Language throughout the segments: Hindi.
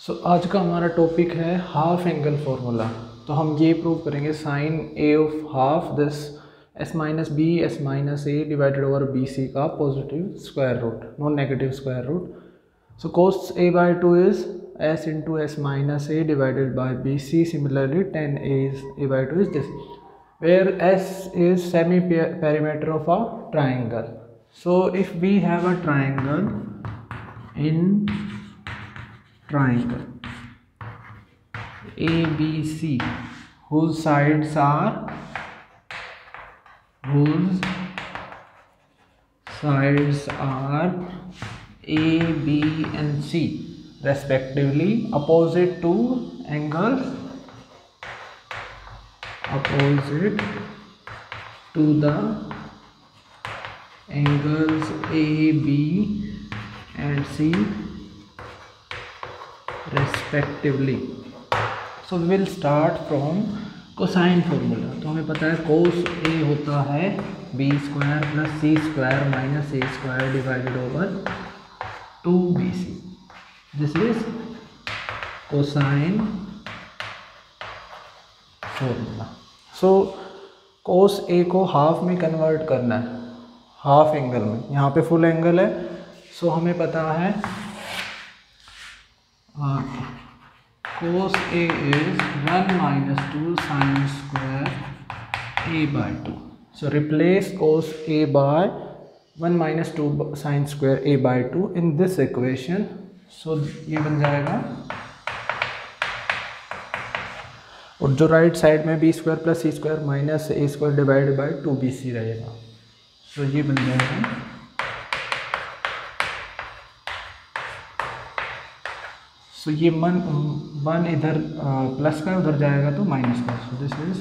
आज का हमारा टॉपिक है हाफ एंगल फार्मूला। तो हम ये प्रूव करेंगे sine A of half this S minus B S minus A divided over B C का positive square root, non negative square root. So cos A by 2 is S into S minus A divided by B C. Similarly tan A by 2 is this, where S is semi perimeter of a triangle. So if we have a triangle ABC whose sides are A, B and C respectively, opposite to angles, opposite to the angles A, B and C respectively. So we will start from cosine formula. तो हमें पता है cos A होता है b square plus c square minus a square divided over 2bc. This is cosine formula. So cos A को हाफ में कन्वर्ट करना है, हाफ एंगल में. यहाँ पे फुल एंगल है, सो हमें पता है cos A is 1 minus 2 sine square A by 2. So replace cos A by 1 minus 2 sine square A by 2 in this equation. So ये बन जाएगा, और जो राइट साइड में B square plus C square minus A square divided by 2bc रहेगा. सो ये बन जाएगा. सो ये वन इधर प्लस का उधर जाएगा तो माइनस का. So this is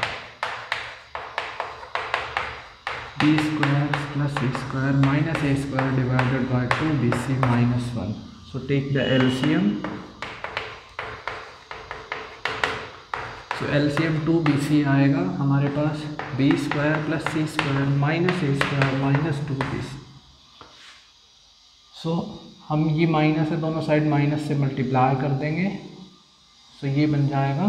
B square plus C square minus A square divided by 2bc minus 1. So take the LCM. तो एलसीएम 2bc आएगा हमारे पास b square plus C square minus A square minus 2bc. So हम ये माइनस है, दोनों साइड माइनस से मल्टीप्लाई कर देंगे. सो ये बन जाएगा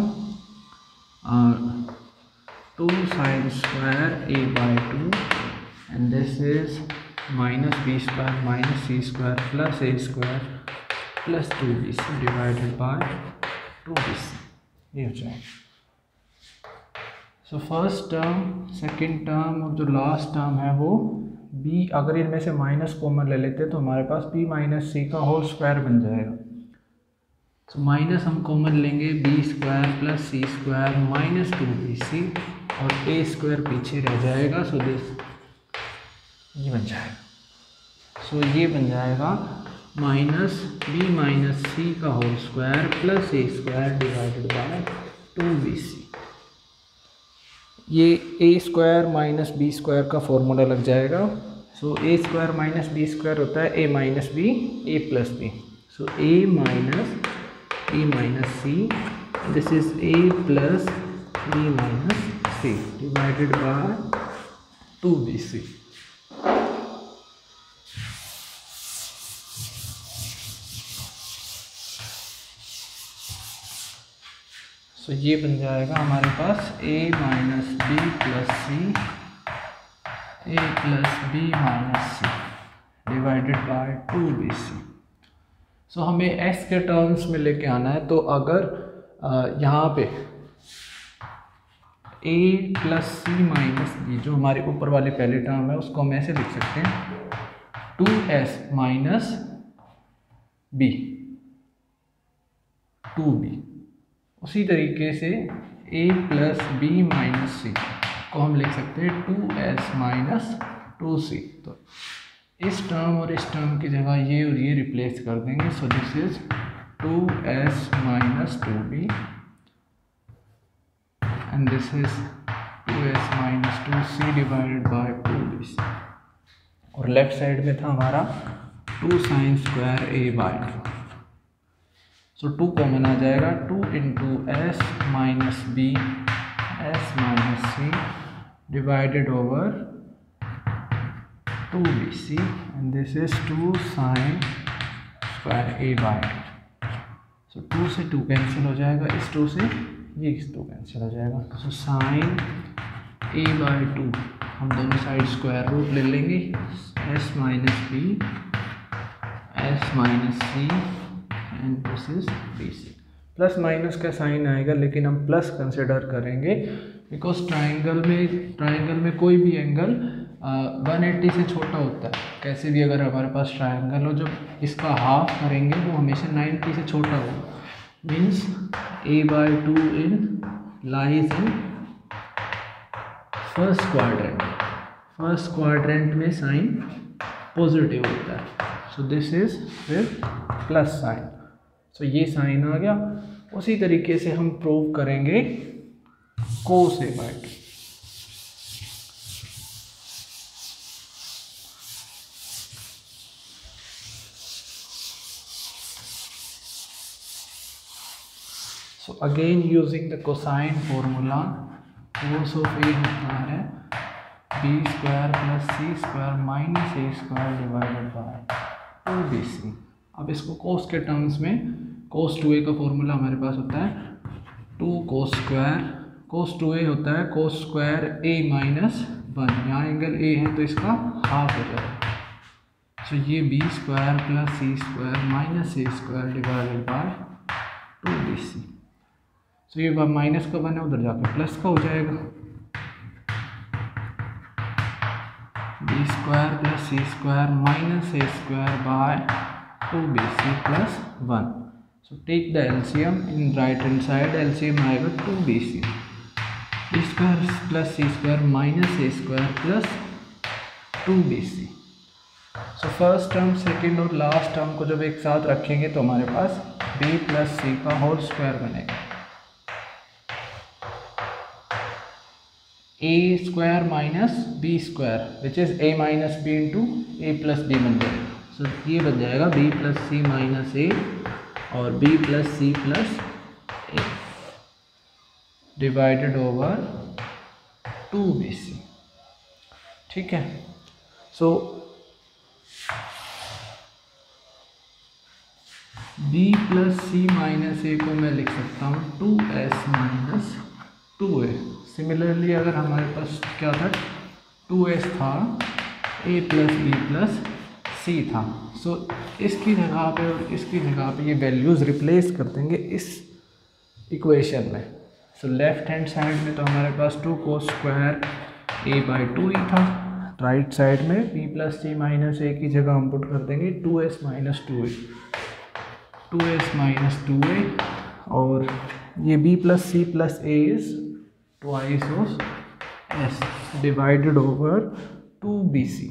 2 sine square A by 2 and this is minus B square minus C square plus A square plus 2bc divided by 2bc. ये हो जाएगा. So first term, second term और जो लास्ट टर्म है वो b, अगर इनमें से माइनस कॉमन ले लेते हैं तो हमारे पास b माइनस सी का होल स्क्वायर बन जाएगा. तो माइनस हम कॉमन लेंगे, b square plus C square minus 2bc और a स्क्वायर पीछे रह जाएगा. सो दिस ये बन जाएगा. सो ये बन जाएगा माइनस b माइनस सी का whole square plus a square divided by 2bc. ये a square minus B square का फॉर्मूला लग जाएगा. So a square minus B square होता है a minus B a plus B. So a minus C, this is a plus b minus C divided by 2bc. So ये बन जाएगा हमारे पास a minus B plus C a plus B minus C divided by 2bc. सो हमें s के टर्म्स में लेके आना है. तो अगर यहाँ पे a plus C minus B, जो हमारे ऊपर वाले पहले टर्म है, उसको हम ऐसे लिख सकते हैं 2s माइनस b 2b. उसी तरीके से a plus B minus C को हम लिख सकते हैं 2s माइनस 2c. तो इस टर्म और इस टर्म की जगह ये और ये रिप्लेस कर देंगे. So this is 2s minus 2b and this is 2s minus 2c divided by 2bc. और लेफ्ट साइड में था हमारा 2 sine square a by 2. So 2 common आ जाएगा. 2 into S minus B S minus C divided over 2bc and this is 2 sine square a by 2. So 2 से 2 कैंसिल हो जाएगा, इस 2 से ये 2 कैंसिल हो जाएगा। सो साइन a/2 हम दोनों साइड स्क्वायर रूट ले लेंगे, s minus B s minus C and this is bc। Plus minus का साइन आएगा लेकिन हम प्लस कंसिडर करेंगे बिकॉज ट्राइंगल में कोई भी एंगल 180 से छोटा होता है। कैसे भी अगर हमारे पास ट्राइंगल हो, जब इसका हाफ करेंगे वो हमेशा 90 से छोटा होगा। Means a/2 in lies in first quadrant में साइन पॉजिटिव होता है। सो दिस इज फिर प्लस साइन। सो ये साइन आ गया। उसी तरीके से हम प्रूव करेंगे कोस a/2। So again using the cosine formula, cos of a होता है b² + c² - a² divided by 2bc। अब इसको cos के टर्म्स में cos 2a का फॉर्मूला हमारे पास होता है 2 cos 2a होता है cos स्क्वायर a माइनस 1। यहाँ एंगल a है तो इसका हाफ हो जाएगा। सो ये b² + c² - a² divided by 2bc। तो ये माइनस का 1 है, उधर जाकर प्लस का हो जाएगा। b² + c² - a² by 2bc + 1। So take the LCM in right hand side, LCM आएगा 2bc, b² + c² - a² + 2bc। So first term, second और लास्ट टर्म को जब एक साथ रखेंगे तो हमारे पास b + c का होल स्क्वायर बनेगा। a² - b² which is a minus b into a + b बन जाएगा। सो ये बन जाएगा b + c - a और b + c + a divided over 2bc। ठीक है। सो b + c - a को मैं लिख सकता हूँ 2s - 2a। सिमिलरली अगर हमारे पास क्या था 2s था, a + b + c था। सो इसकी जगह पे और इसकी जगह पे ये वैल्यूज़ रिप्लेस कर देंगे इस इक्वेशन में। सो लेफ्ट हैंड साइड में तो हमारे पास 2 cos स्क्वायर a/2 ही था। राइट साइड में b + c - a की जगह हम पुट कर देंगे 2s - 2a, 2s - 2a और ये b + c + a is twice of s divided over 2bc।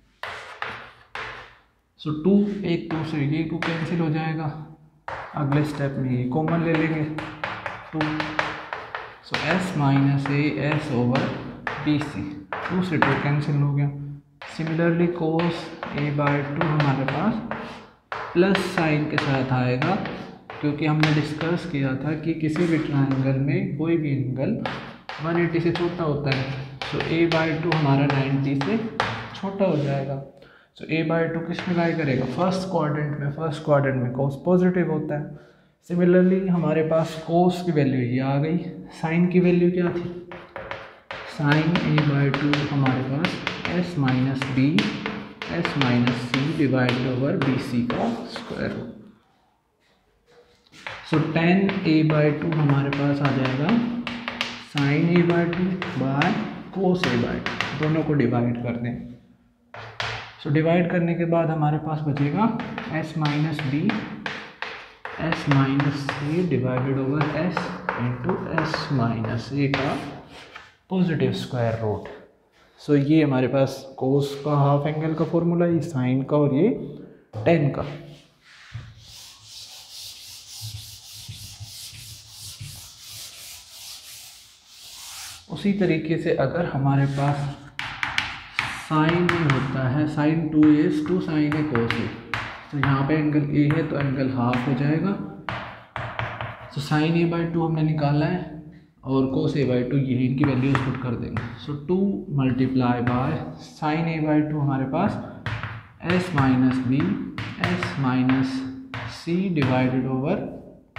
सो 2 एक 2 से ये 2 कैंसिल हो जाएगा। अगले स्टेप में ये कॉमन ले लेंगे 2। So s - a s over bc, 2 से 2 कैंसिल हो गया। सिमिलरली cos a/2 हमारे पास प्लस साइन के साथ आएगा क्योंकि हमने डिस्कस किया था कि किसी भी ट्राइंगल में कोई भी एंगल 180 से छोटा होता है। सो a/2 हमारा 90 से छोटा हो जाएगा। सो a/2 किस में लाई करेगा? फर्स्ट क्वाड्रेंट में cos पॉजिटिव होता है। सिमिलरली हमारे पास cos की वैल्यू ये आ गई। साइन की वैल्यू क्या थी? साइन a/2 हमारे पास s - b s - c divided over bc का square root. So tan a/2 हमारे पास आ जाएगा sign a/2 bye cos a/2, दोनों को डिवाइड कर दें। सो डिवाइड करने के बाद हमारे पास बचेगा s - b s - c divided over s into s - a का पॉजिटिव स्क्वायर रूट। सो ये हमारे पास cos का हाफ एंगल का फॉर्मूला, ये साइन का और ये tan का। उसी तरीके से अगर हमारे पास साइन होता है, साइन 2a 2 साइन है cos a, तो यहाँ पे एंगल a है तो एंगल हाफ हो जाएगा। तो साइन a/2 हमने निकाला है और cos a/2 ये इनकी वैल्यूज पुट कर देंगे। सो 2 मल्टीप्लाई बाय साइन a/2 हमारे पास s - b s - c divided over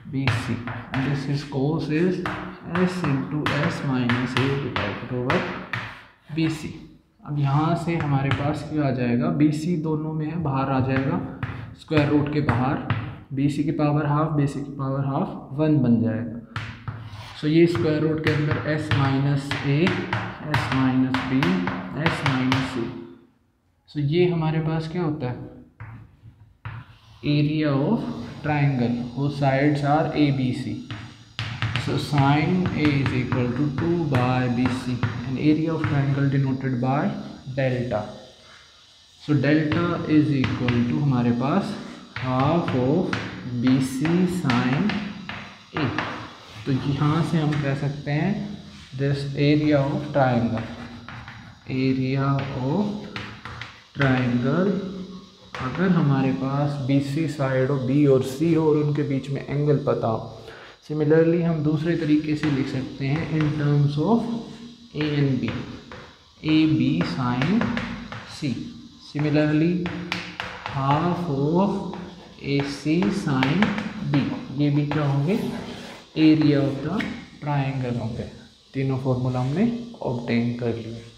BC and this is cos is S into S minus A divided over BC। अब यहाँ से हमारे पास क्या आ जाएगा, BC दोनों में है, बाहर आ जाएगा स्क्वायर रूट के बाहर, BC की पावर हाफ BC की पावर हाफ 1 बन जाएगा। सो ये स्क्वायर रूट के अंदर S minus A S minus B S minus C। सो ये हमारे पास क्या होता है, area of triangle whose sides are ABC. So sin A is equal to 2 by BC and area of triangle denoted by delta. So delta is equal to हमारे पास half of BC sin A। तो यहाँ से हम कह सकते हैं this area of triangle, area of triangle, अगर हमारे पास BC साइड हो, B और C हो और उनके बीच में एंगल पता हो। सिमिलरली हम दूसरे तरीके से लिख सकते हैं in terms of A and B, AB sine C। Similarly half of AC sine B, ये भी क्या होंगे, एरिया ऑफ द ट्राइंगल होंगे। तीनों फॉर्मूला हमने ऑब्टेन कर लिए।